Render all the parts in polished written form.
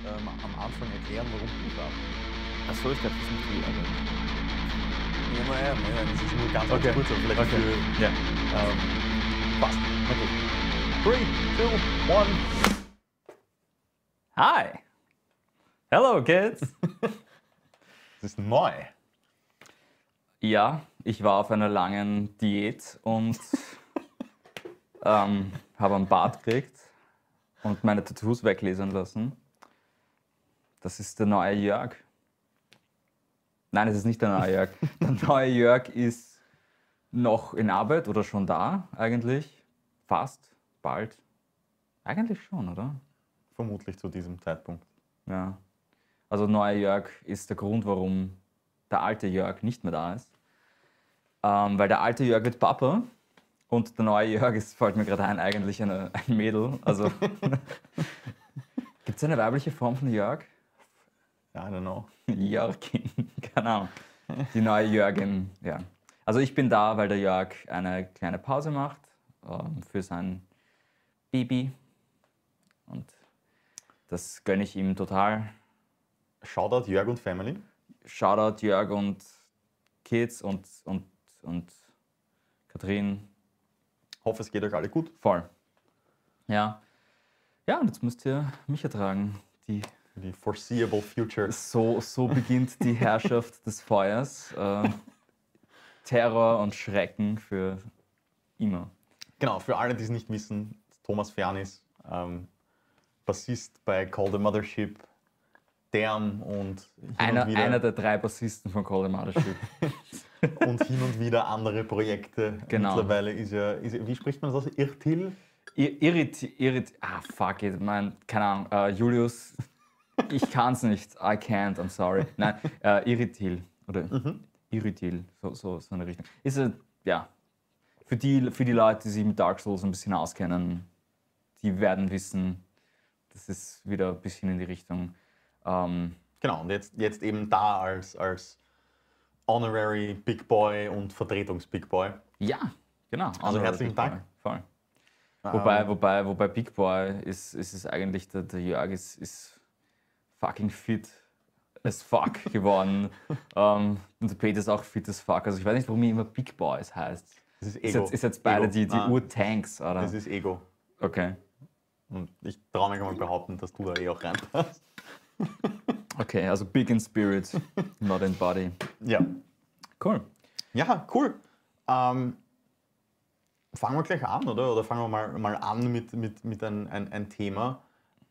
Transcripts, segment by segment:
am Anfang erklären, warum Buchstaben? Achso, ich glaube, das sind die. Ja, das ist nur ganz Okay. kurz, aber vielleicht Okay. für... Ja. Passt. Na gut. 3, 2, 1. Hi! Hello, kids! Das ist neu. Ja, ich war auf einer langen Diät und habe einen Bart gekriegt und meine Tattoos weglesen lassen. Das ist der neue Jörg. Nein, es ist nicht der neue Jörg. Der neue Jörg ist noch in Arbeit oder schon da eigentlich. Fast, bald. Eigentlich schon, oder? Vermutlich zu diesem Zeitpunkt. Ja. Also neuer Jörg ist der Grund, warum der alte Jörg nicht mehr da ist. Weil der alte Jörg wird Papa und der neue Jörg ist, fällt mir gerade ein, eigentlich ein Mädel. Also gibt es eine weibliche Form von Jörg? I don't know. Jörgin, keine Ahnung. Die neue Jörgin, ja. Also ich bin da, weil der Jörg eine kleine Pause macht für sein Baby. Und das gönne ich ihm total. Shoutout Jörg und Family. Shoutout Jörg und Kids und Katrin. Hoffe, es geht euch alle gut. Voll. Ja. Ja, und jetzt müsst ihr mich ertragen. Die foreseeable future. So beginnt die Herrschaft des Feuers. Terror und Schrecken für immer. Genau, für alle, die es nicht wissen, Thomas Fernis, Bassist bei Call the Mothership, Dern und Einer der 3 Bassisten von Call the Mothership. und hin und wieder andere Projekte. Genau. Mittlerweile ist er, wie spricht man das aus? Irtil? Fuck it, keine Ahnung, Julius, ich kann's nicht, I can't, I'm sorry. Nein, Irritil, oder Irritil, so eine Richtung. Ist ja, für die Leute, die sich mit Dark Souls ein bisschen auskennen, die werden wissen, das ist wieder ein bisschen in die Richtung. Genau, und jetzt eben da als Honorary Big Boy und Vertretungs-Big Boy. Ja, genau. Also herzlichen Big Boy, Dank. voll. Wobei Big Boy ist es eigentlich, der Jörg ist fucking fit as fuck geworden. Und der Peter ist auch fit as fuck. Also ich weiß nicht, warum ihr immer Big Boys heißt. Das ist Ego. Ist jetzt beide Ego. die Nein, Ur-Tanks, oder? Das ist Ego. Okay. Und ich traue mich mal behaupten, dass du da auch reinpasst. Okay, also big in spirit, not in body. Ja. Cool. Ja, cool. Fangen wir gleich an, oder? Oder fangen wir mal an mit ein Thema.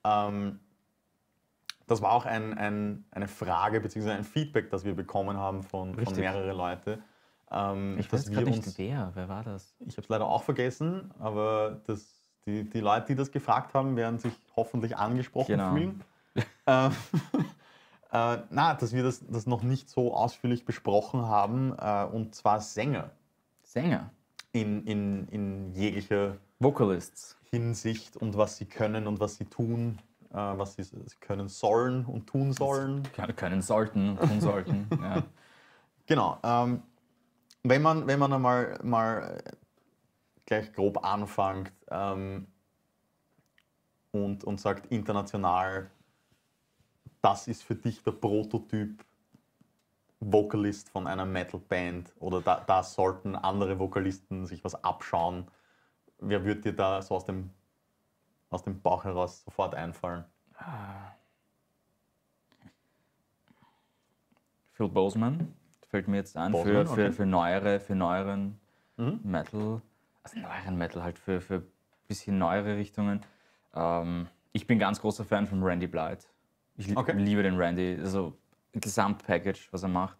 Das war auch eine Frage bzw. ein Feedback, das wir bekommen haben von mehreren Leuten. Ich weiß gerade nicht, wer war das? Ich habe es leider auch vergessen, aber die Leute, die das gefragt haben, werden sich hoffentlich angesprochen fühlen. Dass wir das noch nicht so ausführlich besprochen haben, und zwar Sänger. Sänger? In jeglicher Vocalists. Hinsicht und was sie können und was sie tun, was sie können sollen und tun sollen. Können sollten, tun sollten. Ja. Genau. Wenn man mal gleich grob anfängt und sagt international, das ist für dich der Prototyp Vocalist von einer Metal-Band oder da sollten andere Vokalisten sich was abschauen. Wer würde dir da so aus dem Bauch heraus sofort einfallen? Phil Boseman fällt mir jetzt ein, Boseman, für neueren Metal, also neueren Metal halt für ein bisschen neuere Richtungen. Ich bin ganz großer Fan von Randy Blythe. Ich liebe den Randy, also Gesamtpackage, was er macht.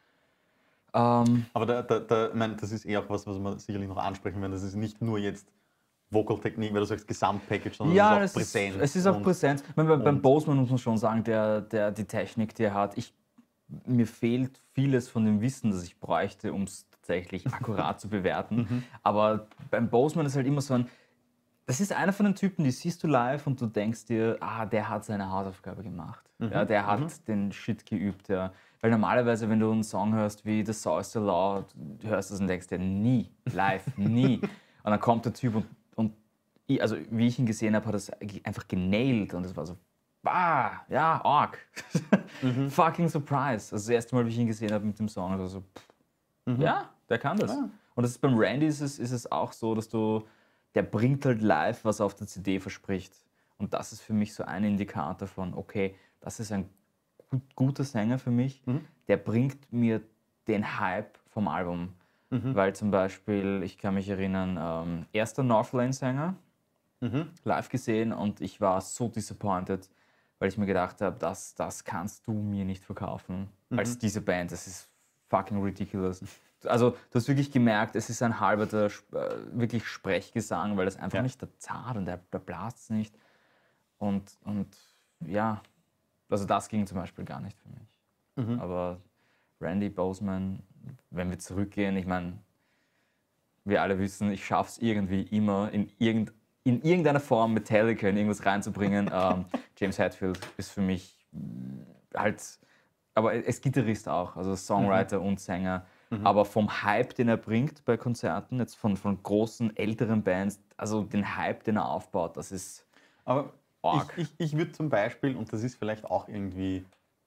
Aber das ist eher auch was wir sicherlich noch ansprechen werden. Das ist nicht nur jetzt Vocal-Technik, weil du sagst Gesamtpackage, sondern Ja, es ist auch Präsenz. Es ist auch Präsenz. Beim Boseman muss man schon sagen, die Technik, die er hat, mir fehlt vieles von dem Wissen, das ich bräuchte, um es tatsächlich akkurat zu bewerten. Aber beim Boseman ist halt immer so das ist einer von den Typen, die siehst du live und du denkst dir, der hat seine Hausaufgabe gemacht. Ja, der hat den Shit geübt. Ja. Weil normalerweise, wenn du einen Song hörst wie The Saw is the Law, du hörst das und denkst dir, nie, live, nie. Und dann kommt der Typ und wie ich ihn gesehen habe, hat er es einfach genailt und es war so ja, arg. Fucking surprise. Also das erste Mal, wie ich ihn gesehen habe mit dem Song, also so, ja, der kann das. Ja. Und das ist beim Randy ist es auch so, dass der bringt halt live, was er auf der CD verspricht. Und das ist für mich so ein Indikator von, okay, das ist ein guter Sänger für mich, der bringt mir den Hype vom Album. Weil zum Beispiel, ich kann mich erinnern, erster Northlane-Sänger, live gesehen und ich war so disappointed, weil ich mir gedacht habe, das kannst du mir nicht verkaufen. Als diese Band, das ist fucking ridiculous. Also du hast wirklich gemerkt, es ist ein halber wirklich Sprechgesang, weil das einfach nicht der zart und der blast nicht. Und ja, also das ging zum Beispiel gar nicht für mich. Aber Randy Boseman, wenn wir zurückgehen, ich meine, wir alle wissen, ich schaffe es irgendwie immer in irgendeiner Form Metallica in irgendwas reinzubringen. James Hetfield ist für mich halt, aber er ist Gitarrist auch, also Songwriter und Sänger. Aber vom Hype, den er bringt bei Konzerten, jetzt von großen, älteren Bands, also den Hype, den er aufbaut, das ist Aber arg. ich würde zum Beispiel, und das ist vielleicht auch irgendwie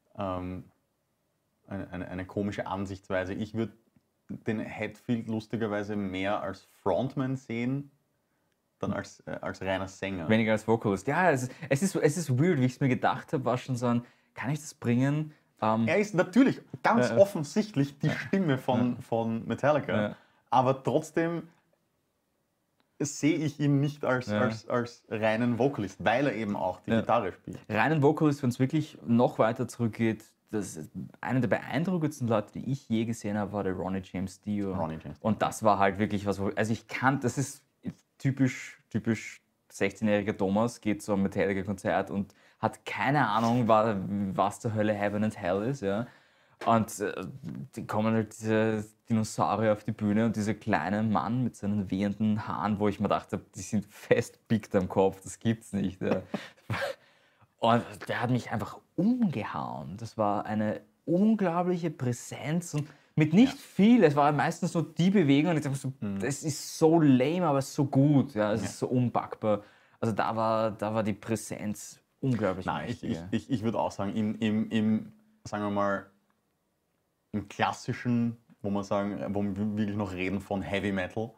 eine komische Ansichtsweise, ich würde den Hetfield lustigerweise mehr als Frontman sehen, dann als reiner Sänger. Weniger als Vocalist. Ja, es ist weird, wie ich es mir gedacht habe, war schon so ein, kann ich das bringen? Er ist natürlich ganz offensichtlich die Stimme von Metallica, Ja. aber trotzdem sehe ich ihn nicht als reinen Vocalist, weil er eben auch die Gitarre spielt. Reinen Vocalist, wenn es wirklich noch weiter zurückgeht, das ist einer der beeindruckendsten Leute, die ich je gesehen habe, war der Ronnie James Dio. Und das war halt wirklich was, also das ist typisch 16-jähriger Thomas, geht zu einem Metallica-Konzert und hat keine Ahnung, was zur Hölle Heaven and Hell ist. Ja. Und die kommen halt diese Dinosaurier auf die Bühne und dieser kleine Mann mit seinen wehenden Haaren, wo ich mir dachte, die sind festpickt am Kopf, das gibt's nicht. Ja. Und der hat mich einfach umgehauen. Das war eine unglaubliche Präsenz und mit nicht viel. Es war meistens nur die Bewegung und ich dachte so, das ist so lame, aber so gut. Ja, es ist so unpackbar. Also da war die Präsenz unglaublich. Nein, ich würde auch sagen, sagen wir mal, im klassischen, wo wir wirklich noch reden von Heavy Metal,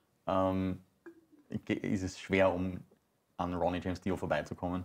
ist es schwer, um an Ronnie James Dio vorbeizukommen.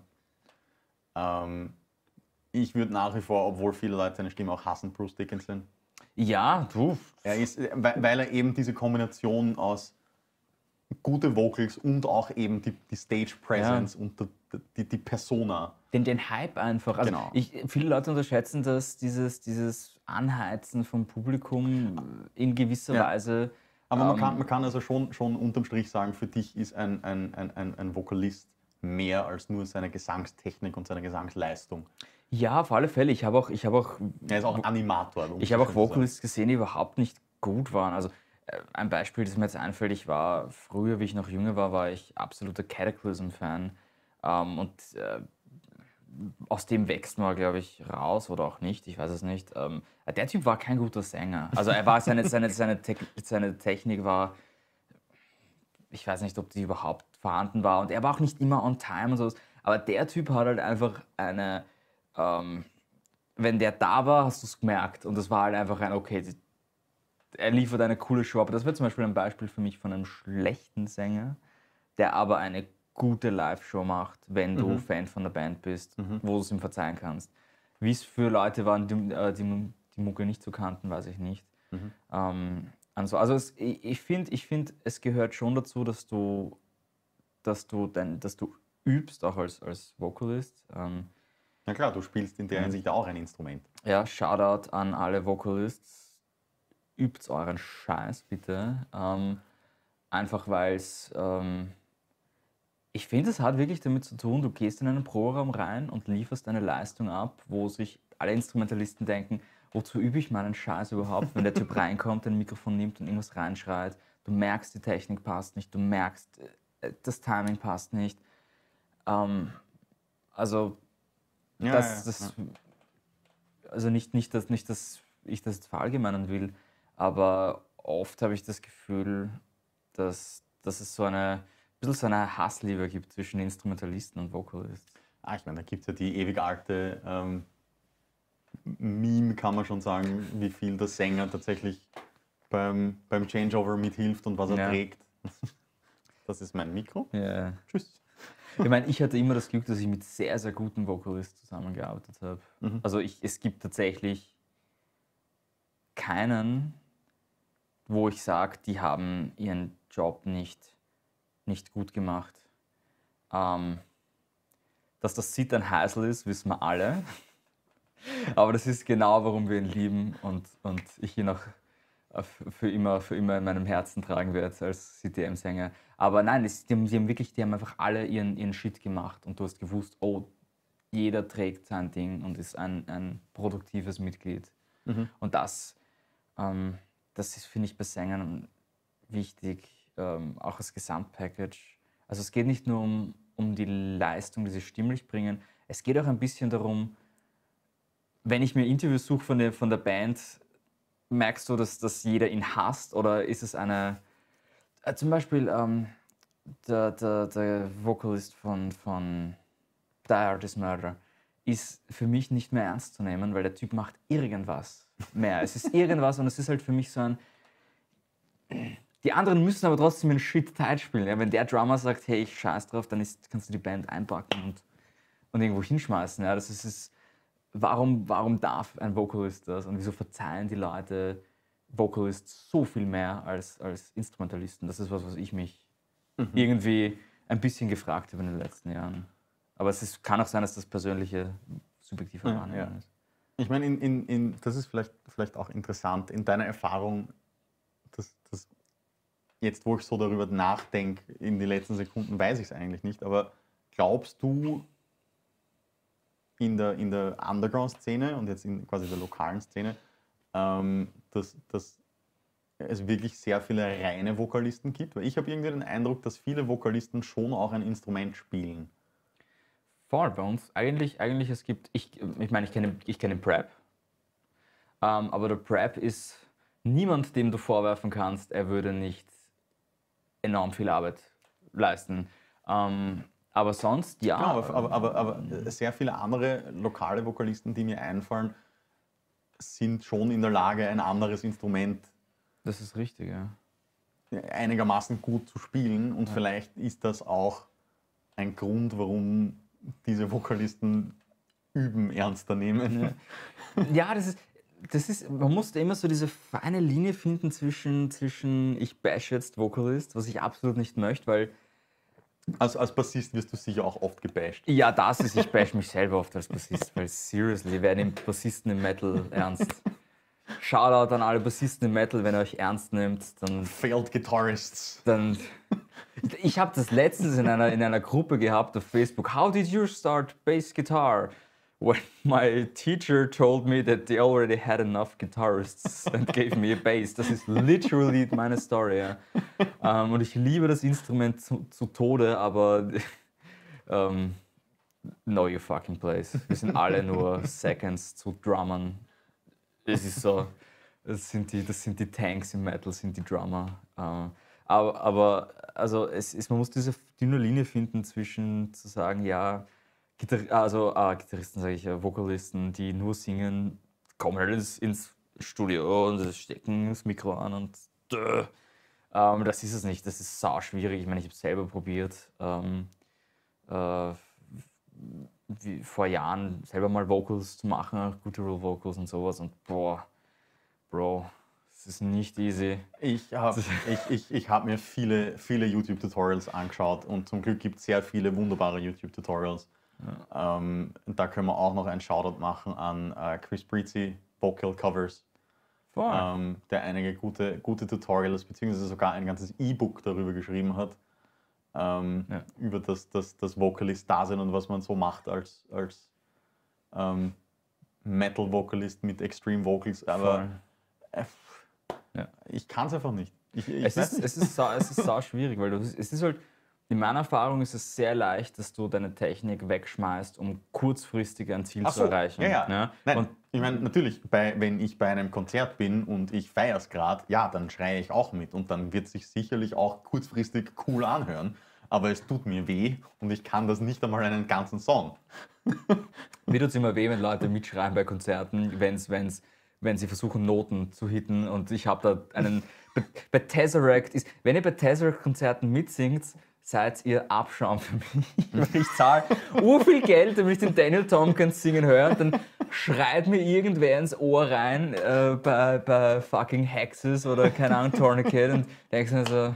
Ich würde nach wie vor, obwohl viele Leute seine Stimme auch hassen, Bruce Dickinson. Ja, du. Er ist, weil er eben diese Kombination aus gute Vocals und auch eben die Stage Presence und die Persona. Den Hype einfach. Also Genau. Viele Leute unterschätzen das, dieses Anheizen vom Publikum in gewisser Weise. Aber man kann also schon unterm Strich sagen, für dich ist ein Vokalist mehr als nur seine Gesangstechnik und seine Gesangsleistung. Ja, auf alle Fälle. Er ist auch Animator. Ich habe auch Vocalists gesehen, die überhaupt nicht gut waren. Also ein Beispiel, das mir jetzt einfällt, ich war früher, wie ich noch jünger war ich absoluter Cataclysm-Fan. Aus dem wächst man, glaube ich, raus oder auch nicht, ich weiß es nicht. Der Typ war kein guter Sänger. Also er war seine Technik war, ich weiß nicht, ob die überhaupt vorhanden war und er war auch nicht immer on time und so. Aber der Typ hat halt einfach wenn der da war, hast du es gemerkt und das war halt einfach okay, er liefert eine coole Show. Aber das wäre zum Beispiel ein Beispiel für mich von einem schlechten Sänger, der aber eine gute Live-Show macht, wenn du Fan von der Band bist, wo du es ihm verzeihen kannst. Wie es für Leute waren, die Mucke nicht so kannten, weiß ich nicht. Also ich finde, es gehört schon dazu, dass du übst, auch als Vocalist. Na klar, du spielst in der Hinsicht auch ein Instrument. Ja, Shoutout an alle Vocalists. Übt euren Scheiß, bitte. Einfach weil es... ich finde, es hat wirklich damit zu tun, du gehst in einen Proberaum rein und lieferst eine Leistung ab, wo sich alle Instrumentalisten denken, wozu übe ich meinen Scheiß überhaupt, wenn der Typ reinkommt, ein Mikrofon nimmt und irgendwas reinschreit. Du merkst, die Technik passt nicht, du merkst, das Timing passt nicht. Also nicht, dass ich das jetzt verallgemeinern will, aber oft habe ich das Gefühl, dass es so eine Hassliebe gibt zwischen Instrumentalisten und Vocalisten. Ich meine, da gibt es ja die ewig alte Meme, kann man schon sagen, wie viel der Sänger tatsächlich beim Changeover mithilft und was er trägt. Das ist mein Mikro. Ja. Tschüss. Ich meine, ich hatte immer das Glück, dass ich mit sehr, sehr guten Vocalisten zusammengearbeitet habe. Also es gibt tatsächlich keinen, wo ich sage, die haben ihren Job nicht gut gemacht. Dass das Sid ein Heisel ist, wissen wir alle. Aber das ist genau, warum wir ihn lieben und ich ihn auch für immer in meinem Herzen tragen werde als CTM-Sänger. Aber nein, die haben einfach alle ihren Shit gemacht und du hast gewusst, oh, jeder trägt sein Ding und ist ein produktives Mitglied. Und das ist, finde ich, bei Sängern wichtig, auch als Gesamtpackage. Also es geht nicht nur um die Leistung, die sie stimmlich bringen, es geht auch ein bisschen darum, wenn ich mir Interviews suche von der Band, merkst du, dass jeder ihn hasst oder ist es eine... zum Beispiel der Vocalist von Die Artist Murder ist für mich nicht mehr ernst zu nehmen, weil der Typ macht irgendwas mehr. Es ist irgendwas und es ist halt für mich so ein... Die anderen müssen aber trotzdem einen Shit tight spielen. Ja? Wenn der Drummer sagt, hey, ich scheiß drauf, dann kannst du die Band einpacken und irgendwo hinschmeißen. Ja? Das ist... Warum darf ein Vocalist das und wieso verzeihen die Leute Vocalists so viel mehr als Instrumentalisten? Das ist was ich mich irgendwie ein bisschen gefragt habe in den letzten Jahren. Aber kann auch sein, dass das persönliche, subjektive Wahrnehmung ist. Ich meine, das ist vielleicht auch interessant, in deiner Erfahrung, dass jetzt, wo ich so darüber nachdenke, in den letzten Sekunden weiß ich es eigentlich nicht, aber glaubst du, in der Underground-Szene und jetzt in quasi der lokalen Szene, dass es wirklich sehr viele reine Vokalisten gibt? Weil ich habe irgendwie den Eindruck, dass viele Vokalisten schon auch ein Instrument spielen. Voll, bei uns. Eigentlich es gibt, ich kenne den Prep, aber der Prep ist niemand, dem du vorwerfen kannst, er würde nicht enorm viel Arbeit leisten. Aber sonst, ja. Aber sehr viele andere lokale Vokalisten, die mir einfallen, sind schon in der Lage, ein anderes Instrument das ist richtig, ja. einigermaßen gut zu spielen. Und vielleicht ist das auch ein Grund, warum diese Vokalisten Üben ernster nehmen. Ja, das ist, man muss immer so diese feine Linie finden zwischen ich bash jetzt Vocalist, was ich absolut nicht möchte, weil Als Bassist wirst du sicher auch oft gebasht. ja, ich bash mich selber oft als Bassist, weil seriously, wer nimmt Bassisten im Metal ernst? Shoutout an alle Bassisten im Metal, wenn ihr euch ernst nehmt, dann... Failed Guitarists. Ich habe das letztens in einer Gruppe gehabt auf Facebook. How did you start bass guitar? When my teacher told me that they already had enough guitarists and gave me a bass. Das ist literally meine Story. Ja. Und ich liebe das Instrument zu Tode, aber know your fucking place. Wir sind alle nur Seconds zu Drummern. Es ist so, das sind die Tanks im Metal, sind die Drummer. Aber also man muss diese dünne Linie finden zwischen zu sagen, ja, Gitarristen sage ich ja, Vokalisten, die nur singen, kommen halt ins Studio und stecken das Mikro an und das ist es nicht, das ist sau schwierig. Ich meine, ich habe es selber probiert, vor Jahren selber mal Vocals zu machen, Guttural Vocals und sowas und boah, Bro, es ist nicht easy. Ich hab mir viele YouTube-Tutorials angeschaut und zum Glück gibt es sehr viele wunderbare YouTube-Tutorials. Ja. Da können wir auch noch einen Shoutout machen an Chris Brizzi, Vocal Covers, der einige gute Tutorials beziehungsweise sogar ein ganzes E-Book darüber geschrieben hat, über das Vocalist-Dasein und was man so macht als Metal-Vocalist mit Extreme Vocals. Aber ich kann es einfach nicht. Es ist sau schwierig, weil es ist halt, in meiner Erfahrung ist es sehr leicht, dass du deine Technik wegschmeißt, um kurzfristig ein Ziel zu erreichen. Ja. Nein, und ich meine, natürlich, wenn ich bei einem Konzert bin und ich feiere es gerade, ja, dann schreie ich auch mit und dann wird es sich sicherlich auch kurzfristig cool anhören. aber es tut mir weh und ich kann das nicht einmal einen ganzen Song. Mir tut es immer weh, wenn Leute mitschreien bei Konzerten, wenn sie versuchen, Noten zu hitten. Und ich habe da einen. Bei Tesseract ist, wenn ihr bei Tesseract-Konzerten mitsingt, seid ihr Abschaum für mich. Weil ich zahle viel Geld, damit ich den Daniel Tompkins singen höre. Dann schreit mir irgendwer ins Ohr rein bei fucking Hexes oder keine Ahnung, Tourniquet. Und denkst mir so,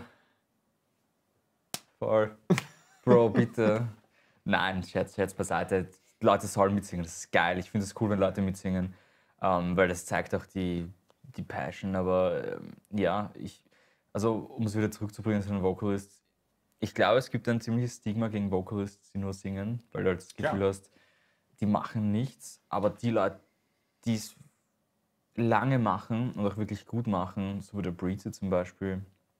voll, Bro, bitte. Nein, Scherz beiseite. Leute sollen mitsingen, das ist geil. Ich finde es cool, wenn Leute mitsingen, weil das zeigt auch die Passion. Aber ja, also um es wieder zurückzubringen zu den Vocalists, ich glaube, es gibt ein ziemliches Stigma gegen Vocalists, die nur singen, weil du halt das Gefühl hast, die machen nichts. Aber die Leute, die es lange machen und auch wirklich gut machen, so wie der Breezy zum Beispiel,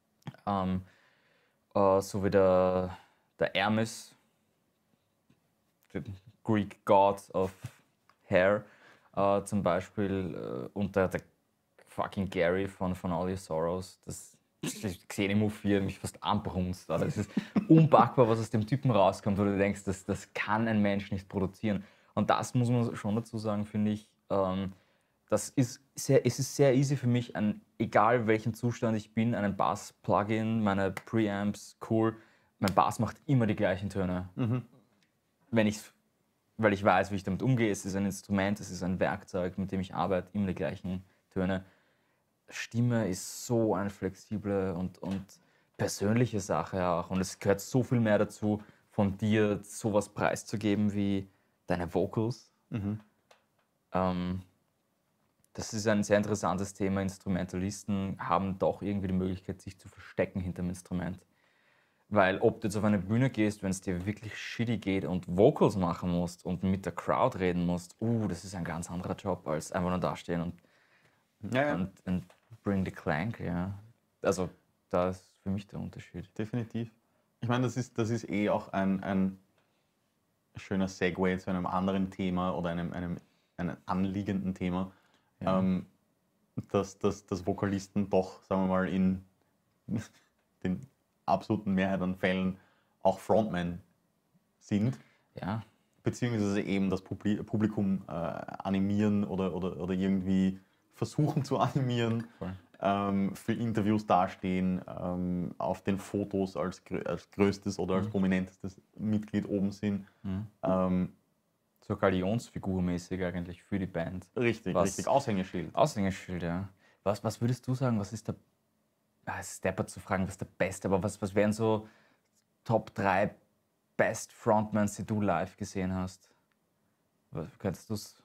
so wie der Hermes, der Greek God of Hair zum Beispiel, und der fucking Gary von All Your Sorrows, ich sehe den Move 4, mich fast anbrunst. Das ist unpackbar, was aus dem Typen rauskommt, wo du denkst, das kann ein Mensch nicht produzieren. Und das muss man schon dazu sagen, finde ich. Es ist sehr easy für mich, egal welchen Zustand ich bin, einen Bass-Plugin, meine Preamps, cool. Mein Bass macht immer die gleichen Töne. Weil ich weiß, wie ich damit umgehe. Es ist ein Instrument, es ist ein Werkzeug, mit dem ich arbeite, immer die gleichen Töne. Stimme ist so eine flexible und persönliche Sache auch. Und es gehört so viel mehr dazu, von dir sowas preiszugeben wie deine Vocals. Das ist ein sehr interessantes Thema. Instrumentalisten haben doch irgendwie die Möglichkeit, sich zu verstecken hinter dem Instrument. Weil ob du jetzt auf eine Bühne gehst, wenn es dir wirklich shitty geht und Vocals machen musst und mit der Crowd reden musst, das ist ein ganz anderer Job, als einfach nur dastehen und bring the clank, ja. Also da ist für mich der Unterschied. Definitiv. Ich meine, das ist auch ein schöner Segway zu einem anderen Thema oder einem anliegenden Thema, dass Vokalisten doch, sagen wir mal, in den absoluten Mehrheit an Fällen auch Frontman sind. Ja. Beziehungsweise eben das Publikum animieren oder irgendwie versuchen zu animieren, für Interviews dastehen, auf den Fotos als größtes oder als prominentestes Mitglied oben sind. So Galionsfigur-mäßig eigentlich für die Band. Richtig, Aushängeschild. Aushängeschild, ja. Was würdest du sagen, was ist es ist deppert zu fragen, was ist der Beste, aber was wären so Top 3 Best Frontmans, die du live gesehen hast? Könntest du es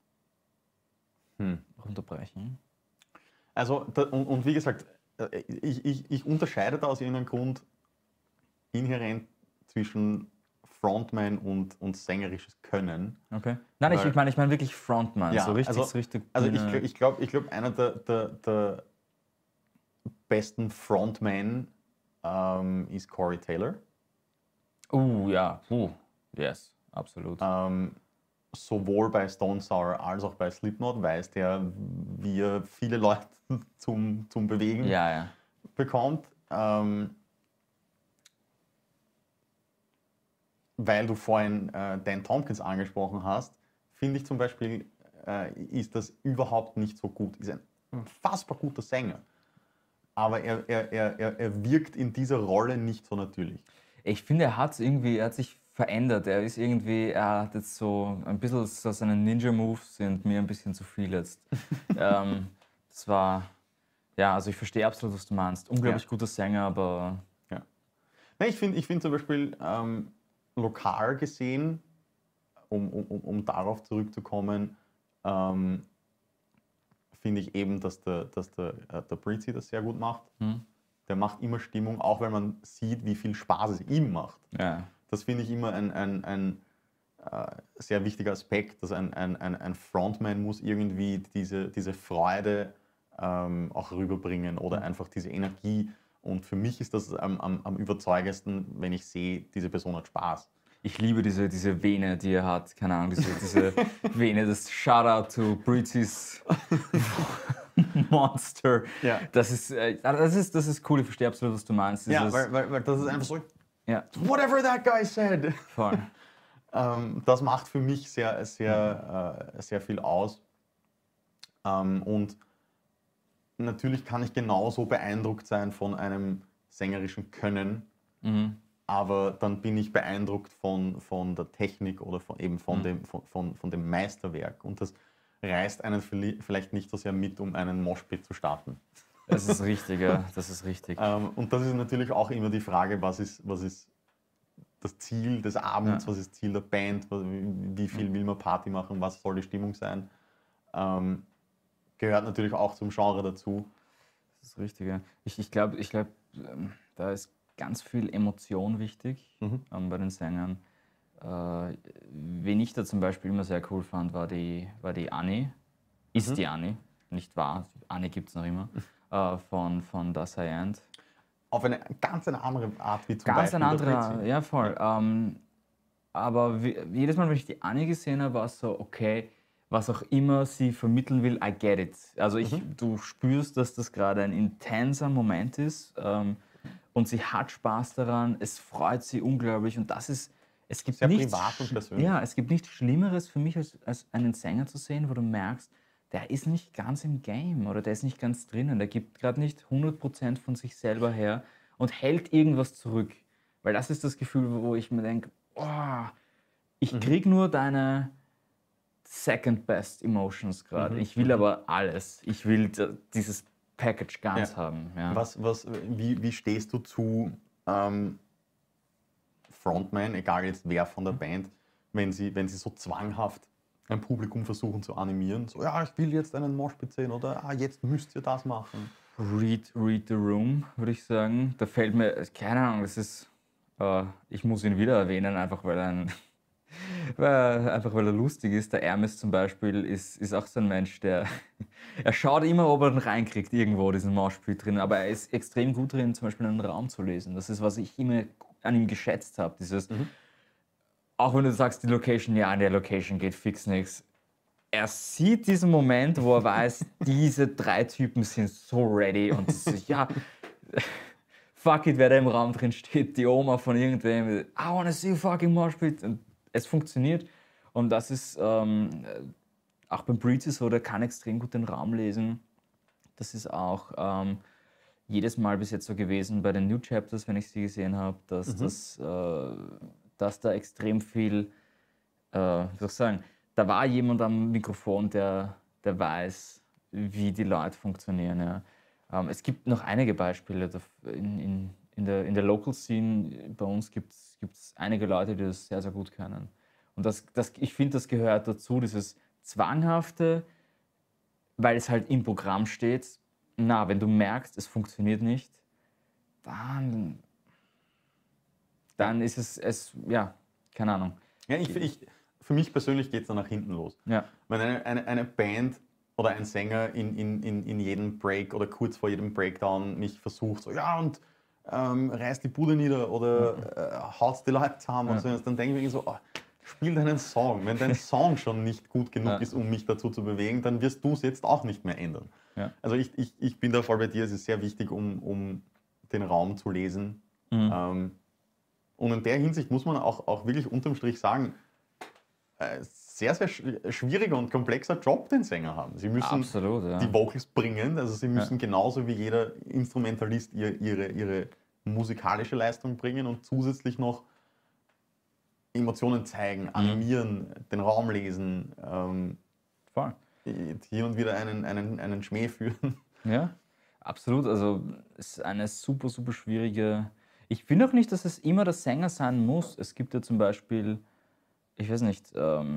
runterbrechen? Also, und wie gesagt, ich unterscheide da aus irgendeinem Grund inhärent zwischen Frontman und sängerisches Können. Okay. Nein, ich meine wirklich Frontman, ja, so richtig. Also ich glaube, einer der besten Frontmen ist Corey Taylor. Ja. Yes, absolut. Sowohl bei Stone Sour als auch bei Slipknot weiß der, wie er viele Leute zum Bewegen bekommt. Weil du vorhin Dan Tompkins angesprochen hast, finde ich zum Beispiel, ist das überhaupt nicht so gut. Ist ein unfassbar guter Sänger. Aber er wirkt in dieser Rolle nicht so natürlich. Ich finde, er hat sich verändert. Er hat jetzt so ein bisschen so seine Ninja-Moves sind mir ein bisschen zu viel jetzt. Das war, also ich verstehe absolut, was du meinst. Unglaublich guter Sänger, aber... Ja. Nee, ich finde zum Beispiel, lokal gesehen, um darauf zurückzukommen, finde ich eben, dass der Breezy das sehr gut macht. Der macht immer Stimmung, auch wenn man sieht, wie viel Spaß es ihm macht. Ja. Das finde ich immer ein sehr wichtiger Aspekt, dass ein Frontman muss irgendwie diese Freude auch rüberbringen oder einfach diese Energie. Und für mich ist das am überzeugendsten, wenn ich sehe, diese Person hat Spaß. Ich liebe diese Vene, die er hat. Keine Ahnung, diese Vene, das Shoutout to Breezy's Monster. Ja. Das ist cool, ich verstehe absolut, was du meinst. Ja, weil das ist einfach so Ja, Whatever that guy said. voll. Das macht für mich sehr viel aus. Und natürlich kann ich genauso beeindruckt sein von einem sängerischen Können, aber dann bin ich beeindruckt von der Technik oder von dem Meisterwerk. Und das reißt einen vielleicht nicht so sehr mit, um einen Moshpit zu starten. Das ist richtig, ja. Das ist richtig. Und das ist natürlich auch immer die Frage, was ist das Ziel des Abends, was ist das Ziel der Band, wie viel will man Party machen, was soll die Stimmung sein. Gehört natürlich auch zum Genre dazu. Das ist richtig, ja. Ich glaube, da ist ganz viel Emotion wichtig bei den Sängern. Wen ich da zum Beispiel immer sehr cool fand, war die Annie. Ist die Annie, nicht wahr? Annie gibt es noch immer. Von Das High End. Auf eine ganz andere Art wie zum Ganz Beispiel eine andere der Art, Fritzi. ja voll. Aber jedes Mal, wenn ich die Annie gesehen habe, war es so, okay, was auch immer sie vermitteln will, I get it. Also du spürst, dass das gerade ein intenser Moment ist und sie hat Spaß daran, es freut sie unglaublich und das ist, es gibt Sehr nichts, privat und persönlich. ja, es gibt nichts Schlimmeres für mich, als einen Sänger zu sehen, wo du merkst, der ist nicht ganz im Game oder der ist nicht ganz drinnen, der gibt gerade nicht 100% von sich selber her und hält irgendwas zurück. Weil das ist das Gefühl, wo ich mir denke, oh, ich krieg nur deine second best Emotions gerade. Ich will aber alles. Ich will dieses Package ganz haben. Ja. Wie stehst du zu Frontman, egal jetzt wer von der Band, wenn sie so zwanghaft ein Publikum versuchen zu animieren? So, ja, ich will jetzt einen Moshpit sehen oder jetzt müsst ihr das machen. Read the Room, würde ich sagen. Da fällt mir, keine Ahnung, das ist, ich muss ihn wieder erwähnen, einfach weil er lustig ist. Der Hermes zum Beispiel ist auch so ein Mensch, er schaut immer, ob er den reinkriegt, irgendwo diesen Moshpit drin, aber er ist extrem gut drin, zum Beispiel einen Raum zu lesen. Das ist, was ich immer an ihm geschätzt habe. Auch wenn du sagst, die Location, ja, in der Location geht fix nichts. Er sieht diesen Moment, wo er weiß, diese 3 Typen sind so ready und ja, fuck it, wer da im Raum drin steht, die Oma von irgendwem, I wanna see you fucking Moshpit. Und es funktioniert. Und das ist auch beim Breezy so, der kann extrem gut den Raum lesen. Das ist auch jedes Mal bis jetzt so gewesen bei den New Chapters, wenn ich sie gesehen habe, dass da extrem viel, wie soll ich sagen, da war jemand am Mikrofon, der weiß, wie die Leute funktionieren. Ja. Es gibt noch einige Beispiele. In der Local Scene bei uns gibt es einige Leute, die das sehr, sehr gut können. Und ich finde, das gehört dazu, dieses Zwanghafte, weil es halt im Programm steht. Na, wenn du merkst, es funktioniert nicht, dann ist es, ja, keine Ahnung. Ja, für mich persönlich geht es dann nach hinten los. Ja. Wenn eine Band oder ein Sänger in jedem Break oder kurz vor jedem Breakdown mich versucht, so, ja, und reißt die Bude nieder oder haut die Leute zusammen und so, dann denke ich mir so, spiel deinen Song. Wenn dein Song schon nicht gut genug ist, um mich dazu zu bewegen, dann wirst du es jetzt auch nicht mehr ändern. Ja. Also ich bin da voll bei dir, es ist sehr wichtig, um den Raum zu lesen. Und in der Hinsicht muss man auch wirklich unterm Strich sagen, sehr, sehr schwieriger und komplexer Job den Sänger haben. Sie müssen Absolut, ja. die Vocals bringen, also sie müssen genauso wie jeder Instrumentalist ihre musikalische Leistung bringen und zusätzlich noch Emotionen zeigen, animieren, den Raum lesen, Voll. hier und wieder einen Schmäh führen. Ja, absolut. Also es ist eine super, super schwierige. Ich finde auch nicht, dass es immer der Sänger sein muss. Es gibt ja zum Beispiel, ich weiß nicht,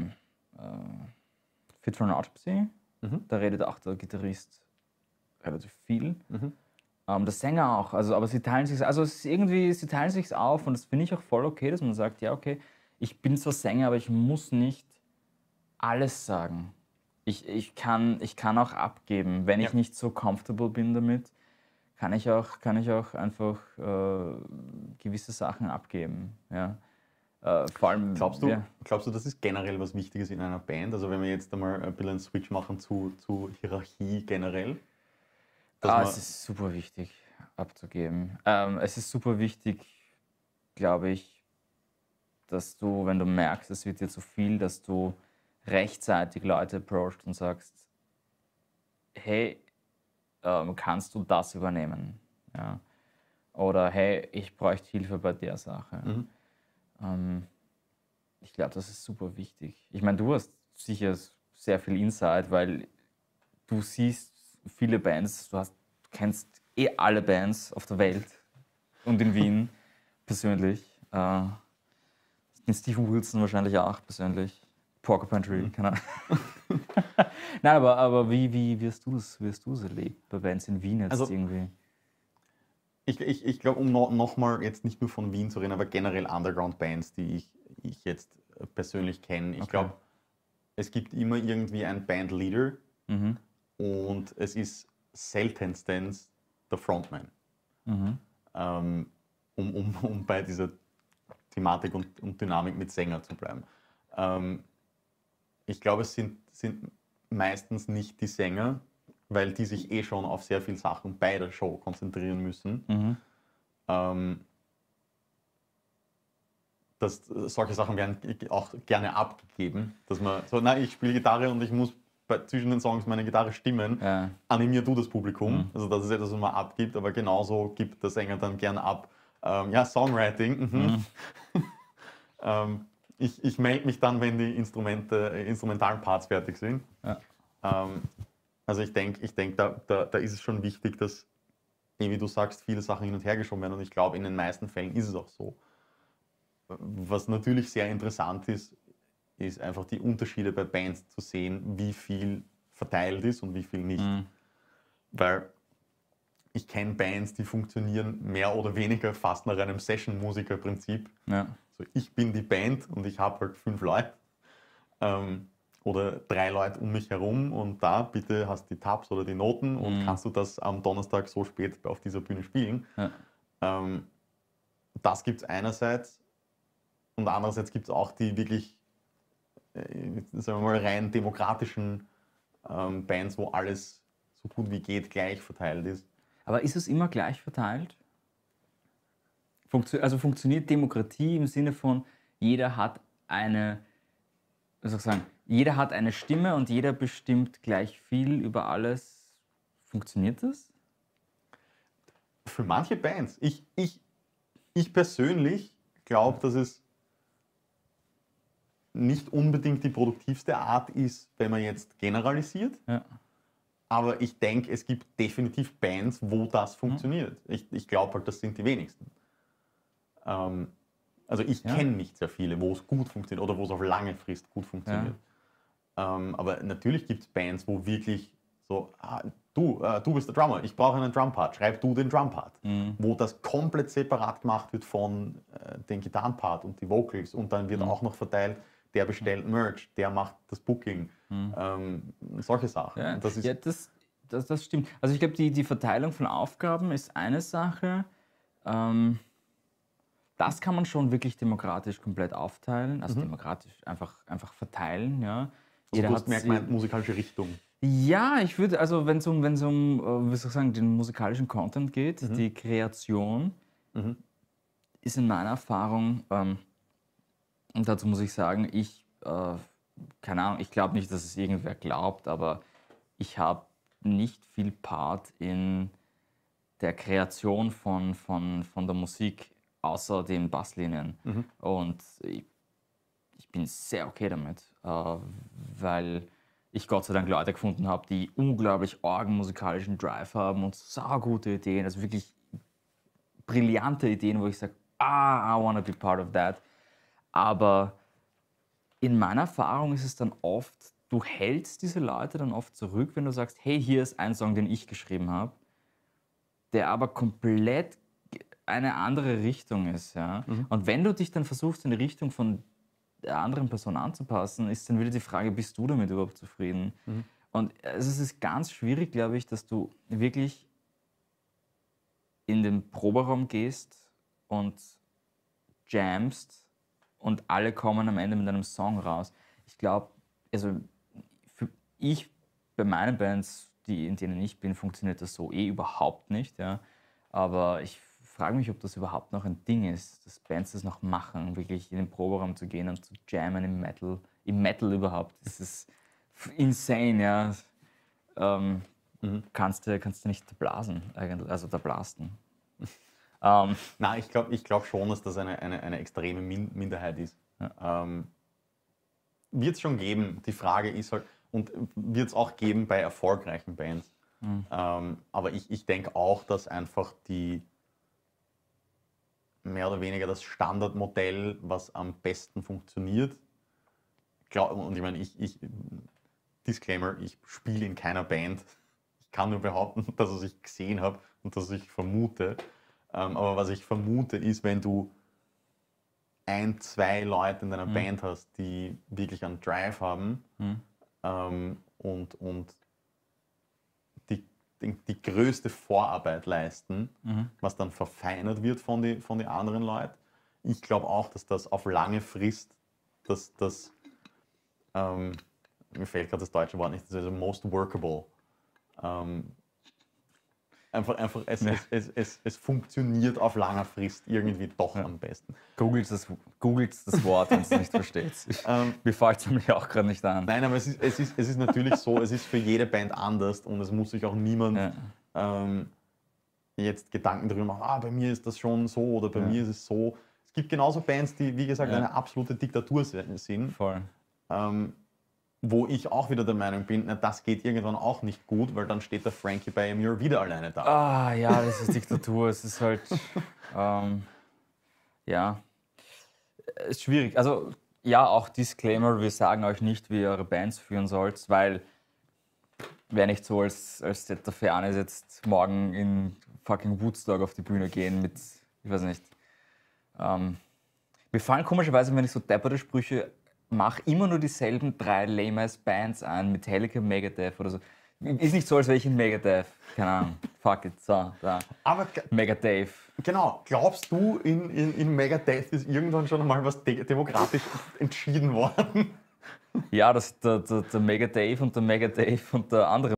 Fit for an Autopsy. Da redet auch der Gitarrist relativ viel. Der Sänger auch. Also, aber sie teilen sich, also es ist irgendwie, sie teilen sich auf und das finde ich auch voll okay, dass man sagt, ja okay, ich bin zwar Sänger, aber ich muss nicht alles sagen. Ich kann auch abgeben. Wenn ich nicht so comfortable bin damit, kann ich auch einfach gewisse Sachen abgeben. Ja. Vor allem, Glaubst du, das ist generell was Wichtiges in einer Band? Also wenn wir jetzt einmal ein bisschen einen Switch machen zu Hierarchie generell? Es ist super wichtig abzugeben. Es ist super wichtig, glaube ich, dass du, wenn du merkst, es wird dir zu viel, dass du rechtzeitig Leute approachst und sagst, hey, kannst du das übernehmen? Ja. Oder hey, ich bräuchte Hilfe bei der Sache. Ähm, ich glaube, das ist super wichtig. Ich meine, du hast sicher sehr viel Insight, weil du siehst viele Bands, du kennst alle Bands auf der Welt und in Wien persönlich. Den Stephen Wilson wahrscheinlich auch persönlich. Porcupine Tree, keine Ahnung. Nein, aber wie hast du es erlebt bei Bands in Wien jetzt Also, irgendwie? Ich glaube, um nochmal jetzt nicht nur von Wien zu reden, aber generell Underground-Bands, die ich jetzt persönlich kenne. Ich glaube, es gibt immer irgendwie einen Bandleader und es ist seltenstens der Frontman. Um bei dieser Thematik und Dynamik mit Sänger zu bleiben. Ich glaube, es sind meistens nicht die Sänger, weil die sich eh schon auf sehr viele Sachen bei der Show konzentrieren müssen. Solche Sachen werden auch gerne abgegeben, dass man so, nein, ich spiele Gitarre und ich muss zwischen den Songs meine Gitarre stimmen, animier du das Publikum. Also das ist etwas, was man abgibt, aber genauso gibt der Sänger dann gerne ab, ja, Songwriting. Ich melde mich dann, wenn die instrumentalen Parts fertig sind. Also ich denke, da ist es schon wichtig, dass, wie du sagst, viele Sachen hin und her geschoben werden und ich glaube, in den meisten Fällen ist es auch so. Was natürlich sehr interessant ist, ist einfach die Unterschiede bei Bands zu sehen, wie viel verteilt ist und wie viel nicht. Weil ich kenne Bands, die funktionieren mehr oder weniger fast nach einem Session-Musiker-Prinzip. Ja. So, ich bin die Band und ich habe halt 5 Leute oder 3 Leute um mich herum und da bitte hast die Tabs oder die Noten und kannst du das am Donnerstag so spät auf dieser Bühne spielen. Das gibt es einerseits und andererseits gibt es auch die wirklich, sagen wir mal, rein demokratischen Bands, wo alles so gut wie geht gleich verteilt ist. Aber ist es immer gleich verteilt? Also funktioniert Demokratie im Sinne von, jeder hat eine, wie soll ich sagen, jeder hat eine Stimme und jeder bestimmt gleich viel über alles. Funktioniert das? Für manche Bands. Ich persönlich glaube, dass es nicht unbedingt die produktivste Art ist, wenn man jetzt generalisiert. Ja. Aber ich denke, es gibt definitiv Bands, wo das funktioniert. Ich glaube halt, das sind die wenigsten. Also ich kenne nicht sehr viele, wo es gut funktioniert oder wo es auf lange Frist gut funktioniert. Aber natürlich gibt es Bands, wo wirklich so, du bist der Drummer, ich brauche einen Drumpart, schreib du den Drumpart. Wo das komplett separat gemacht wird von den Gitarrenpart und die Vocals und dann wird auch noch verteilt, der bestellt Merch, der macht das Booking, solche Sachen. Ja, Und das ist, das stimmt. Also ich glaube, die Verteilung von Aufgaben ist eine Sache. Das kann man schon wirklich demokratisch komplett aufteilen, also demokratisch einfach verteilen. Ja. also du hast mehr gemeint, musikalische Richtung. Ja, ich würde, also wenn es um wie soll ich sagen, den musikalischen Content geht, die Kreation, ist in meiner Erfahrung, und dazu muss ich sagen, keine Ahnung, ich glaube nicht, dass es irgendwer glaubt, aber ich habe nicht viel Part in der Kreation von der Musik, außer den Basslinien. Und ich bin sehr okay damit, weil ich Gott sei Dank Leute gefunden habe, die unglaublich argen musikalischen Drive haben und saugute Ideen, also wirklich brillante Ideen, wo ich sage, I wanna be part of that. Aber in meiner Erfahrung ist es dann oft, du hältst diese Leute dann oft zurück, wenn du sagst, hey, hier ist ein Song, den ich geschrieben habe, der aber komplett eine andere Richtung ist. Ja? Und wenn du dich dann versuchst, in die Richtung von der anderen Person anzupassen, ist dann wieder die Frage, bist du damit überhaupt zufrieden? Und es ist ganz schwierig, glaube ich, dass du wirklich in den Proberaum gehst und jamst und alle kommen am Ende mit einem Song raus. Ich glaube, also bei meinen Bands, in denen ich bin, funktioniert das so überhaupt nicht. Ja? Aber ich frage mich, ob das überhaupt noch ein Ding ist, dass Bands das noch machen, wirklich in den Proberaum zu gehen und zu jammen im Metal überhaupt. Das ist insane, ja. Kannst du nicht blasen, eigentlich, also da blasten. Nein, ich glaub schon, dass das eine extreme Minderheit ist. Ja. Wird es schon geben. Die Frage ist halt, und wird es auch geben bei erfolgreichen Bands. Aber ich denke auch, dass einfach die mehr oder weniger das Standardmodell, was am besten funktioniert. Und ich meine, Disclaimer, ich spiele in keiner Band. Ich kann nur behaupten, dass ich gesehen habe und dass ich vermute. Aber was ich vermute ist, wenn du 1, 2 Leute in deiner Band hast, die wirklich einen Drive haben und die größte Vorarbeit leisten, was dann verfeinert wird von den anderen Leuten. Ich glaube auch, dass das auf lange Frist, mir fällt gerade das deutsche Wort nicht, das ist also most workable. Es funktioniert auf langer Frist irgendwie doch am besten. Googelt das Wort, wenn es nicht versteht. Mir fällt es nämlich auch gerade nicht an. Nein, aber es ist natürlich so, es ist für jede Band anders und es muss sich auch niemand jetzt Gedanken darüber machen, bei mir ist das schon so oder bei mir ist es so. Es gibt genauso Bands, die, wie gesagt, eine absolute Diktatur sind. Voll. Wo ich auch wieder der Meinung bin, das geht irgendwann auch nicht gut, weil dann steht der Frankie bei Amir wieder alleine da. Ja, das ist Diktatur. Es ist halt, ist schwierig. Also, ja, auch Disclaimer, wir sagen euch nicht, wie ihr eure Bands führen sollt, weil wäre nicht so, als der Fernes jetzt morgen in fucking Woodstock auf die Bühne gehen mit, ich weiß nicht. Mir fallen komischerweise, wenn ich so depperte Sprüche mache, immer nur dieselben 3 lame-ass-Bands ein, Metallica, Megadeth oder so. Ist nicht so, als wäre ich in Megadeth. Keine Ahnung. Fuck it. So, da. Aber Megadeth. Genau. Glaubst du, in Megadeth ist irgendwann schon mal was demokratisch entschieden worden? Ja, der Megadeth und der Megadeth und der andere.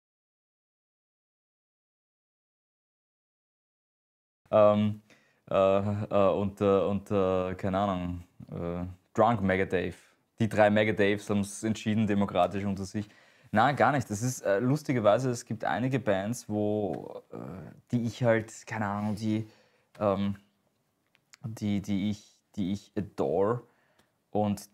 Keine Ahnung, Drunk Megadeth. Die 3 Megadeths haben es entschieden, demokratisch unter sich. Nein, gar nicht. Das ist lustigerweise, es gibt einige Bands, die ich halt, keine Ahnung, die ich adore und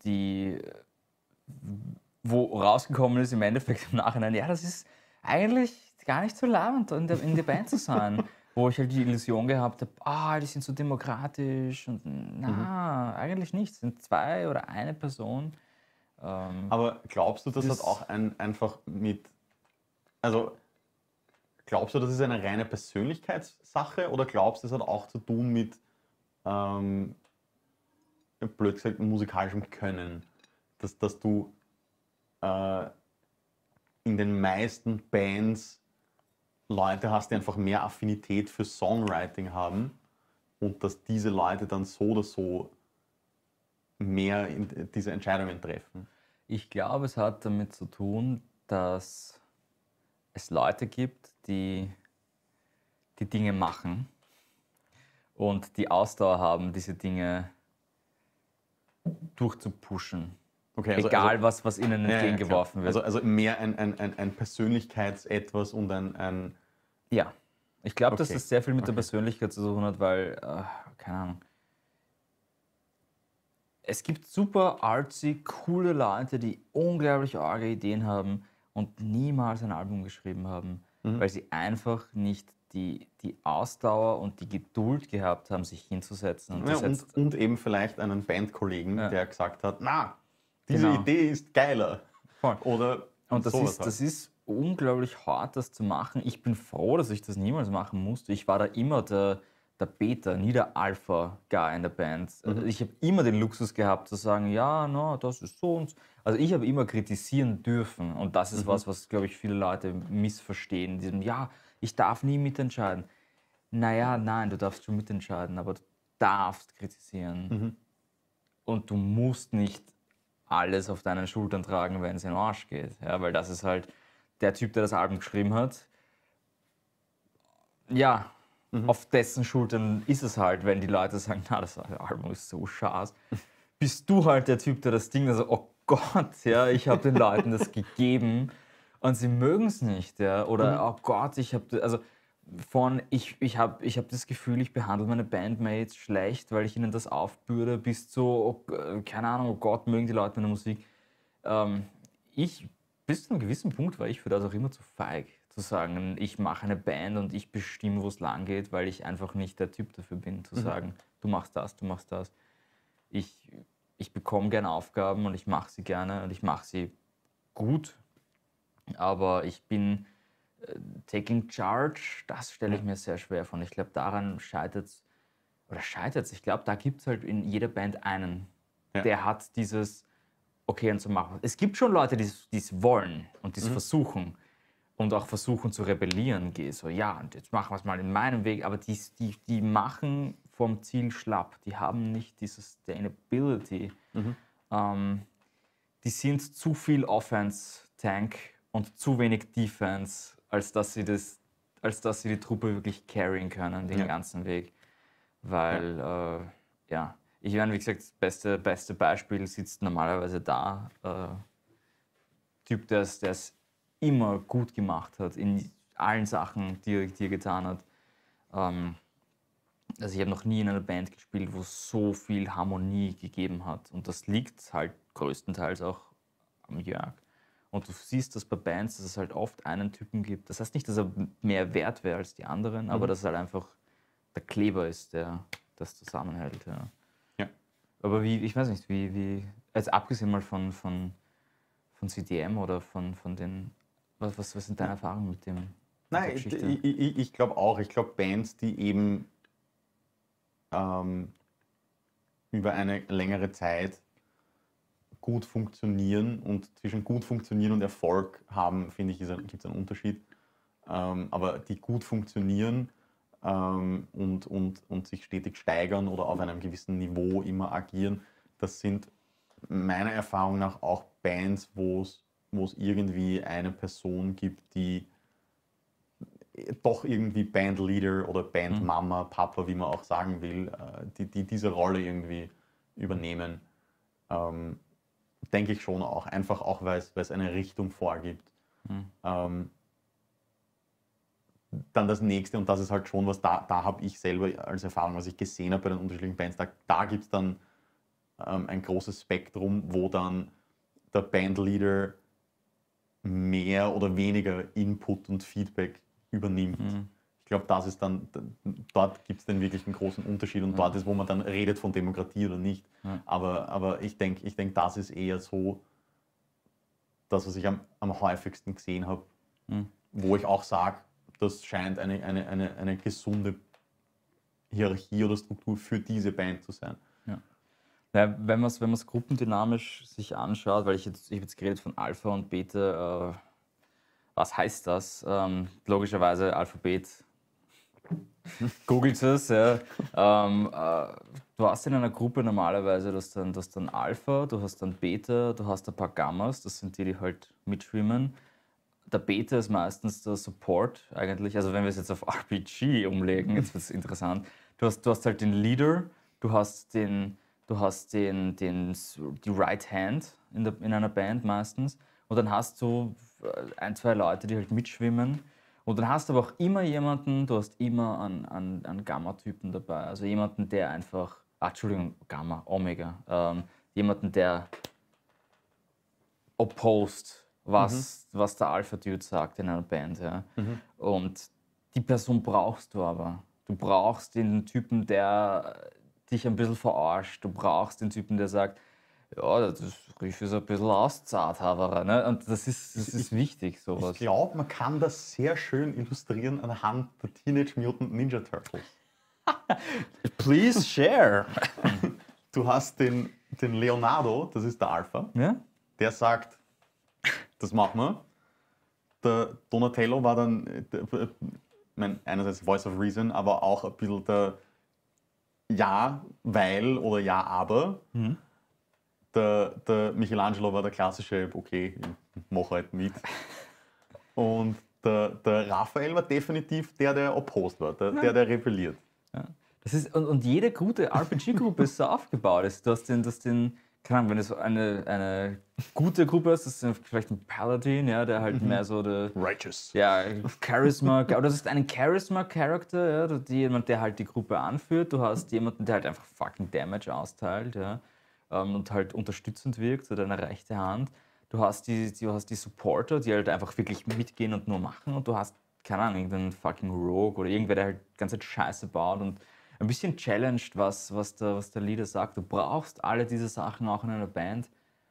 wo rausgekommen ist im Endeffekt im Nachhinein, ja, das ist eigentlich gar nicht so labernd, in der Band zu sein. Wo ich halt die Illusion gehabt habe, die sind so demokratisch und eigentlich nicht. Es sind 2 oder eine Person. Aber glaubst du, das hat auch einfach also glaubst du, das ist eine reine Persönlichkeitssache oder glaubst du, das hat auch zu tun mit, blöd gesagt, musikalischem Können? Dass du in den meisten Bands Leute hast, die einfach mehr Affinität für Songwriting haben und dass diese Leute dann so oder so mehr diese Entscheidungen treffen. Ich glaube, es hat damit zu tun, dass es Leute gibt, die Dinge machen und die Ausdauer haben, diese Dinge durchzupushen. Okay, Egal, was ihnen entgegengeworfen wird. Also mehr ein Persönlichkeitsetwas und ein Ja, ich glaube, dass Okay. das sehr viel mit der Persönlichkeit zu tun hat, weil, keine Ahnung. Es gibt super artsy, coole Leute, die unglaublich arge Ideen haben und niemals ein Album geschrieben haben, weil sie einfach nicht die Ausdauer und die Geduld gehabt haben, sich hinzusetzen. Und eben vielleicht einen Bandkollegen, der gesagt hat, diese Genau. Idee ist geiler. Voll. Oder Und sowas das ist unglaublich hart, das zu machen. Ich bin froh, dass ich das niemals machen musste. Ich war da immer der Beta, nie der Alpha-Guy in der Band. Ich habe immer den Luxus gehabt zu sagen, das ist so und so. Also ich habe immer kritisieren dürfen. Und das ist was, glaube ich, viele Leute missverstehen. Ich darf nie mitentscheiden. Nein, du darfst schon mitentscheiden, aber du darfst kritisieren. Und du musst nicht alles auf deinen Schultern tragen, wenn es in den Arsch geht. Ja, weil das ist halt der Typ, der das Album geschrieben hat. Ja, auf dessen Schultern ist es halt, wenn die Leute sagen, na, das Album ist so scheiße. Bist du halt der Typ, der das Ding, also, oh Gott, ja, ich habe den Leuten das gegeben und sie mögen es nicht, ja, oder oh Gott, ich habe das Gefühl, ich behandle meine Bandmates schlecht, weil ich ihnen das aufbürde, bis zu, keine Ahnung, oh Gott, mögen die Leute meine Musik. Bis zu einem gewissen Punkt war ich für das auch immer zu feig, zu sagen, ich mache eine Band und ich bestimme, wo es lang geht, weil ich einfach nicht der Typ dafür bin, zu sagen, du machst das, du machst das. Ich bekomme gerne Aufgaben und ich mache sie gerne und ich mache sie gut, aber ich bin taking charge, das stelle ich mir sehr schwer vor. Ich glaube, daran scheitert es. Ich glaube, da gibt es halt in jeder Band einen, der hat dieses, okay, und so machen wir. Es gibt schon Leute, die es wollen und die es versuchen und auch versuchen zu rebellieren. So, ja, und jetzt machen wir es mal in meinem Weg, aber die machen vom Ziel schlapp. Die haben nicht diese Sustainability. Die sind zu viel Offense-Tank und zu wenig Defense, als dass sie die Truppe wirklich carryen können, den ganzen Weg. Weil, ich meine, wie gesagt, das beste Beispiel sitzt normalerweise da. Typ, der es immer gut gemacht hat, in allen Sachen, die er getan hat. Also ich habe noch nie in einer Band gespielt, wo es so viel Harmonie gegeben hat. Und das liegt halt größtenteils auch am Jörg. Und du siehst das bei Bands, dass es halt oft einen Typen gibt. Das heißt nicht, dass er mehr wert wäre als die anderen, aber dass es halt einfach der Kleber ist, der das zusammenhält. Ja. Aber ich weiß nicht, also abgesehen mal von CDM oder von den, was sind deine Erfahrungen mit dem? Nein, ich glaube auch. Ich glaube, Bands, die eben über eine längere Zeit gut funktionieren, und zwischen gut funktionieren und Erfolg haben, finde ich, gibt es einen Unterschied. Aber die gut funktionieren und sich stetig steigern oder auf einem gewissen Niveau immer agieren, das sind meiner Erfahrung nach auch Bands, wo es irgendwie eine Person gibt, die doch irgendwie Bandleader oder Bandmama, Papa, wie man auch sagen will, die diese Rolle irgendwie übernehmen. Denke ich schon auch. Einfach auch, weil es eine Richtung vorgibt. Dann das nächste, und das ist halt schon was, da habe ich selber als Erfahrung, was ich gesehen habe bei den unterschiedlichen Bands, da gibt es dann ein großes Spektrum, wo dann der Bandleader mehr oder weniger Input und Feedback übernimmt. Ich glaube, das ist dann, dort gibt es den wirklich einen großen Unterschied, und dort ist, wo man dann redet von Demokratie oder nicht. Aber ich denke, das ist eher so das, was ich am häufigsten gesehen habe, wo ich auch sage, das scheint eine gesunde Hierarchie oder Struktur für diese Band zu sein. Ja, wenn man es gruppendynamisch sich anschaut, weil ich habe jetzt geredet von Alpha und Beta, was heißt das? Logischerweise Alphabet, googelt es. Ja. Du hast in einer Gruppe normalerweise das dann Alpha, du hast dann Beta, du hast ein paar Gammas, das sind die halt mitschwimmen. Der Beta ist meistens der Support eigentlich, also wenn wir es jetzt auf RPG umlegen, jetzt wird es interessant. Du hast halt den Leader, du hast die Right Hand in einer Band meistens, und dann hast du ein, zwei Leute, die halt mitschwimmen, und dann hast du aber auch immer jemanden, du hast immer einen Gamma-Typen dabei, also jemanden, der einfach, Gamma, Omega, jemanden, der opposed, was der Alpha-Dude sagt in einer Band. Ja. Und die Person brauchst du aber. Du brauchst den Typen, der dich ein bisschen verarscht. Du brauchst den Typen, der sagt, ja, das Riff ist ein bisschen auszart, ne? Und das ist wichtig, sowas. Ich glaube, man kann das sehr schön illustrieren anhand der Teenage Mutant Ninja Turtles. Please share. Du hast den Leonardo, das ist der Alpha, der sagt, das machen wir. Der Donatello war dann einerseits Voice of Reason, aber auch ein bisschen der Ja, weil oder Ja, aber. Der Michelangelo war der klassische, okay, ich mach halt mit. Und der Raphael war definitiv der opposed war, der rebelliert. Ja. Das ist, und jede gute RPG-Gruppe ist so aufgebaut. Du hast den, keine Ahnung, wenn du so eine gute Gruppe hast, das ist vielleicht ein Paladin, ja, der halt mehr so der Righteous. Ja, Charisma, oder das ist ein Charisma-Charakter, ja, jemand, der halt die Gruppe anführt. Du hast jemanden, der halt einfach fucking Damage austeilt, ja, und halt unterstützend wirkt, so deine rechte Hand. Du hast die Supporter, die halt einfach wirklich mitgehen und nur machen, und du hast, keine Ahnung, irgendeinen fucking Rogue oder irgendwer, der halt die ganze Zeit Scheiße baut und ein bisschen challenged, was der Leader sagt. Du brauchst alle diese Sachen auch in einer Band.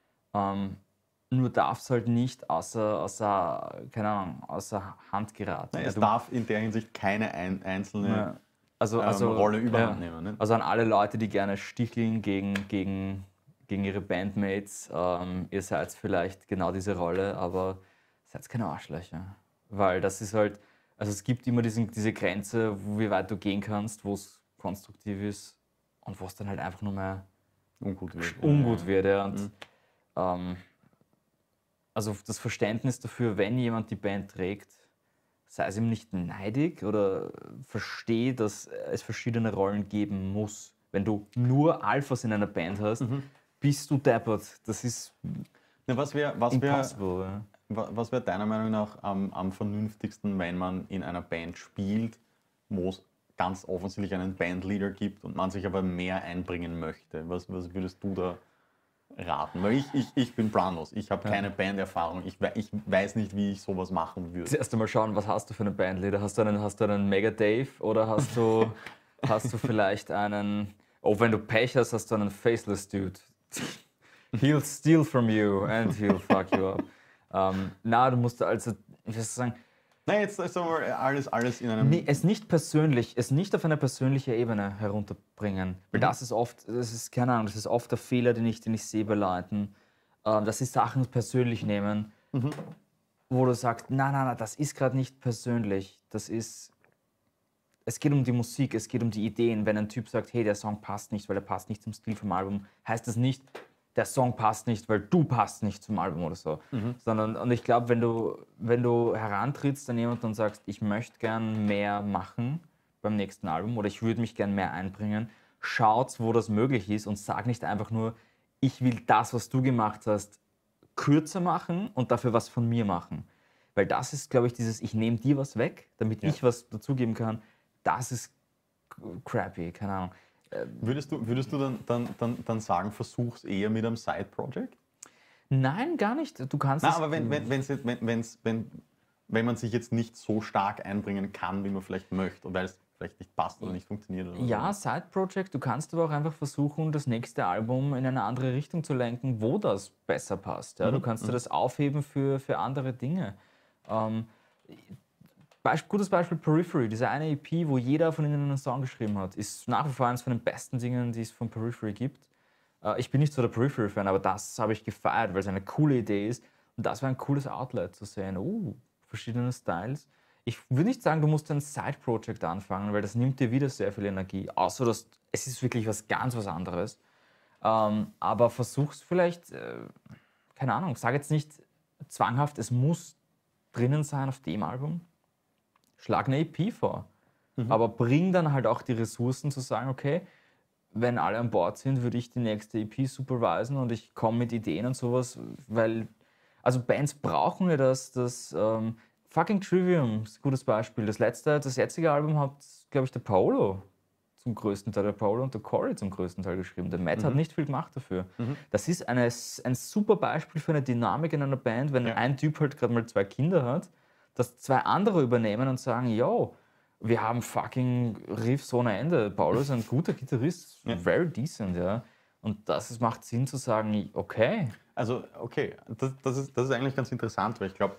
Nur darf es halt nicht außer Hand geraten. Nein, es darf in der Hinsicht keine einzelne Also, Rolle überhand nehmen. Ne? Also an alle Leute, die gerne sticheln gegen ihre Bandmates, ihr seid vielleicht genau diese Rolle, aber seid keine Arschlöcher. Weil das ist halt, also es gibt immer diese Grenze, wie weit du gehen kannst, wo es konstruktiv ist und wo es dann halt einfach nur mehr ungut wird. Ja. Und, also das Verständnis dafür, wenn jemand die Band trägt, sei es ihm nicht neidig oder verstehe, dass es verschiedene Rollen geben muss. Wenn du nur Alphas in einer Band hast, bist du deppert. Das ist impossible. Was wäre deiner Meinung nach am vernünftigsten, wenn man in einer Band spielt, wo es ganz offensichtlich einen Bandleader gibt und man sich aber mehr einbringen möchte? Was würdest du da raten? Weil ich bin planlos, ich habe keine Banderfahrung, ich weiß nicht, wie ich sowas machen würde. Zuerst einmal schauen, was hast du für einen Bandleader? Hast du einen Mega Dave oder hast du vielleicht einen, wenn du Pech hast, hast du einen Faceless Dude. He'll steal from you and he'll fuck you up. Du musst also, ich würde sagen, nein, jetzt sagen wir alles in einem... Es nicht auf eine persönliche Ebene herunterbringen. Weil das ist oft der Fehler, den ich sehe bei Leuten, dass sie Sachen persönlich nehmen, wo du sagst, nein, das ist gerade nicht persönlich. Es geht um die Musik, es geht um die Ideen. Wenn ein Typ sagt, hey, der Song passt nicht, weil er passt nicht zum Stil vom Album, heißt das nicht, der Song passt nicht, weil du passt nicht zum Album oder so. Und ich glaube, wenn du herantrittst an jemanden und sagst, ich möchte gern mehr machen beim nächsten Album oder ich würde mich gern mehr einbringen, schaut, wo das möglich ist und sag nicht einfach nur, ich will das, was du gemacht hast, kürzer machen und dafür was von mir machen. Weil das ist, glaube ich, ich nehme dir was weg, damit ich was dazugeben kann. Das ist crappy, keine Ahnung. Würdest du dann sagen, versuch's eher mit einem Side-Project? Nein, gar nicht. Du kannst aber wenn man sich jetzt nicht so stark einbringen kann, wie man vielleicht möchte, und weil es vielleicht nicht passt oder nicht funktioniert. Oder so. Side-Project. Du kannst aber auch einfach versuchen, das nächste Album in eine andere Richtung zu lenken, wo das besser passt. Ja? Du kannst dir das aufheben für andere Dinge. Gutes Beispiel Periphery, diese eine EP, wo jeder von ihnen einen Song geschrieben hat, ist nach wie vor eines von den besten Dingen, die es von Periphery gibt. Ich bin nicht so der Periphery-Fan, aber das habe ich gefeiert, weil es eine coole Idee ist. Und das war ein cooles Outlet zu sehen. Verschiedene Styles. Ich würde nicht sagen, du musst ein Side-Project anfangen, weil das nimmt dir wieder sehr viel Energie. Außer, dass es ist wirklich was anderes. Aber versuch's vielleicht, keine Ahnung, sag jetzt nicht zwanghaft, es muss drinnen sein auf dem Album. Schlag eine EP vor. Aber bring dann halt auch die Ressourcen zu sagen, okay, wenn alle an Bord sind, würde ich die nächste EP supervisen und ich komme mit Ideen und sowas, weil, also Bands brauchen ja das fucking Trivium ist ein gutes Beispiel. Das jetzige Album hat, glaube ich, der Paolo zum größten Teil, der Paolo und der Corey zum größten Teil geschrieben. Der Matt hat nicht viel gemacht dafür. Das ist ein super Beispiel für eine Dynamik in einer Band, wenn ein Typ halt gerade mal 2 Kinder hat, dass 2 andere übernehmen und sagen, yo, wir haben fucking Riffs ohne Ende. Paolo ist ein guter Gitarrist, very decent, ja. Und das macht Sinn zu sagen, okay. Also, okay, das ist eigentlich ganz interessant, weil ich glaube,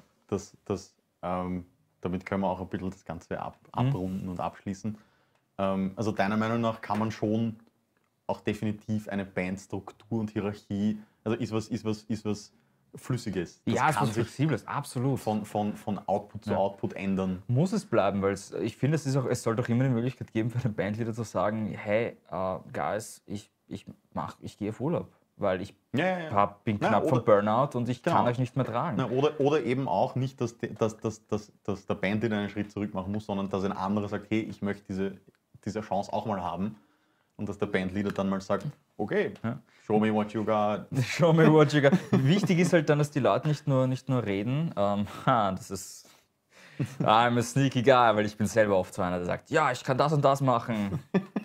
damit können wir auch ein bisschen das Ganze abrunden und abschließen. Also deiner Meinung nach kann man schon auch definitiv eine Bandstruktur und Hierarchie, also ist was Flüssiges. Das ist was Flexibles, absolut. Von Output zu Output ändern. Muss es bleiben, weil ich finde, es sollte auch immer die Möglichkeit geben, für einen Bandleader zu sagen, hey, Guys, ich gehe auf Urlaub. weil ich Ja. bin Ja, knapp oder- vom Burnout und ich kann Genau. euch nicht mehr tragen. Na, oder eben auch nicht, dass der Bandleader einen Schritt zurück machen muss, sondern dass ein anderer sagt, hey, ich möchte diese Chance auch mal haben. Und dass der Bandleader dann mal sagt, okay, show me what you got. Show me what you got. Wichtig ist halt dann, dass die Leute nicht nur reden. Das ist I'm a sneaky guy, weil ich bin selber oft so einer, der sagt, ja, ich kann das und das machen.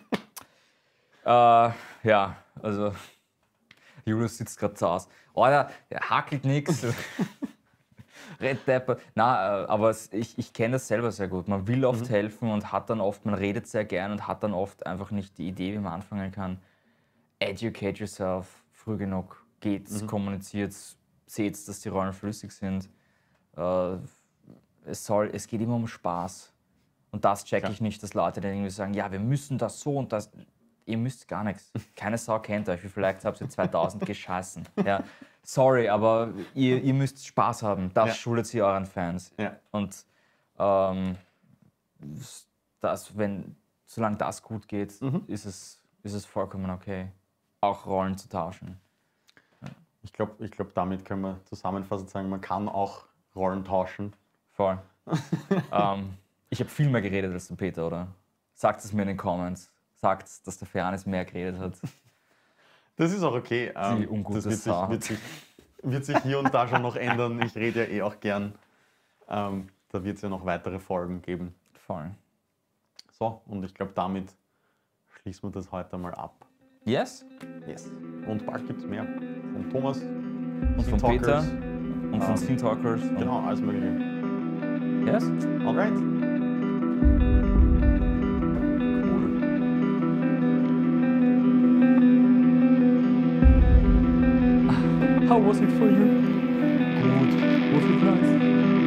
Ja, also Julius sitzt gerade zu Hause. Alter, der hackelt nichts. Red Depper. Na, aber ich kenne das selber sehr gut. Man will oft helfen und hat dann oft, man redet sehr gern und hat dann oft einfach nicht die Idee, wie man anfangen kann. Educate yourself, früh genug, geht's, kommuniziert's, seht's, dass die Rollen flüssig sind. Es geht immer um Spaß. Und das checke ich nicht, dass Leute dann irgendwie sagen, ja, wir müssen das so und das. Ihr müsst gar nichts. Keine Sau kennt euch. Wie vielleicht habt ihr 2000 gescheißen. Ja. Sorry, aber ihr müsst Spaß haben. Das schuldet ihr euren Fans. Ja. Und solange das gut geht, ist es vollkommen okay, auch Rollen zu tauschen. Ich glaub, damit können wir zusammenfassend sagen, man kann auch Rollen tauschen. Voll. Ich habe viel mehr geredet als der Peter, oder? Sagt es mir in den Comments. Sagt, dass der Ferranis mehr geredet hat. Das ist auch okay. Die ungute Das Sau. wird sich hier und da schon noch ändern. Ich rede ja auch gern. Da wird es ja noch weitere Folgen geben. Voll. So, und ich glaube, damit schließen wir das heute mal ab. Yes? Yes. Und bald gibt es mehr. Von Thomas Und von Peter und von Scene Talkers. und- Genau, alles Mögliche. Yes? Alright. How was it for you? Good. Was it nice?